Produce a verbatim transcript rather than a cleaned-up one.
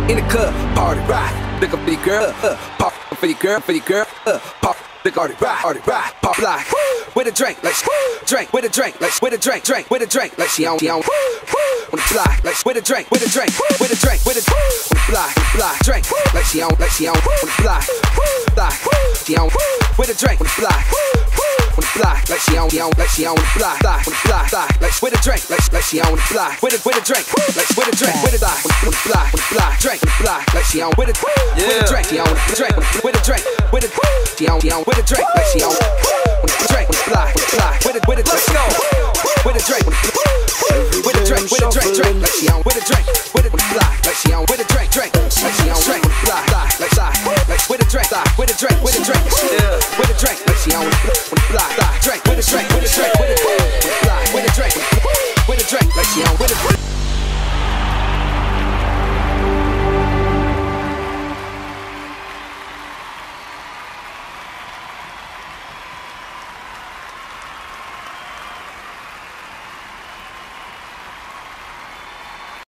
in the club, party rock. Looking for your girl, uh, pop for your girl, for your girl, uh, pop. The party rock, party rock, pop like with a drink, like drink, with a drink, like with a drink, drink, with a drink, like she on, she on. On the fly, like with a drink, with a drink, with a drink, with a on the fly, fly, drink, like she on, like she on. On the fly, fly, she on. With a drink, on the fly, on the fly, like she on, she on, like she on. On the fly, fly, on the fly, fly, like with a drink, like like she on. On the fly, with a with a drink, like with a drink, with a fly, on the fly, on the fly, drink, on the fly, like she on. With a with a drink, she on, drink, with a drink, with a she on, she on. With a drink, like she on. On the drink, on the fly, on the fly, with a with a let's go. With a drink, with a drink, with a drink, drink, like she on. With a drink, with a fly, like she on. With a drink, drink, like she on. Drink, fly, fly, like fly, like with a drink, fly, with a drink, with a drink, with a drink, like she on. On the fly, fly, drink, with a drink, with a drink, with a fly, with a drink, with a drink, like she on. With a